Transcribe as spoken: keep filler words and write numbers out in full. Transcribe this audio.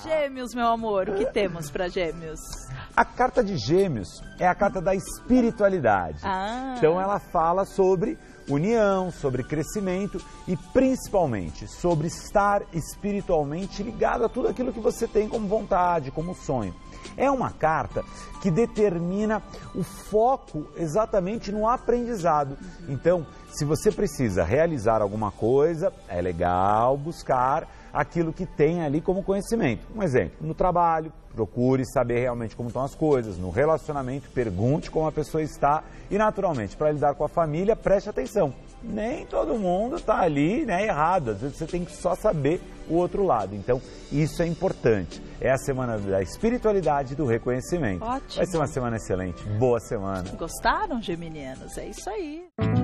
Gêmeos, meu amor, o que temos para Gêmeos? A carta de Gêmeos é a carta da espiritualidade. Ah. Então ela fala sobre união, sobre crescimento e principalmente sobre estar espiritualmente ligado a tudo aquilo que você tem como vontade, como sonho. É uma carta que determina o foco exatamente no aprendizado. Então, se você precisa realizar alguma coisa, é legal buscar aquilo que tem ali como conhecimento. Um exemplo, no trabalho, procure saber realmente como estão as coisas. No relacionamento, pergunte como a pessoa está. E, naturalmente, para lidar com a família, preste atenção. Nem todo mundo está ali, né, errado. Às vezes você tem que só saber o outro lado. Então, isso é importante. É a semana da espiritualidade e do reconhecimento. Ótimo. Vai ser uma semana excelente. Boa semana. Gostaram, geminianos? É isso aí.